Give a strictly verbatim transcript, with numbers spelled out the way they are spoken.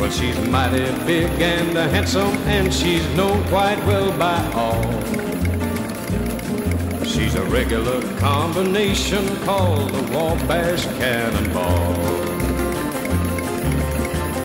Well, she's mighty big and handsome, and she's known quite well by all. She's a regular combination called the Wabash Cannonball.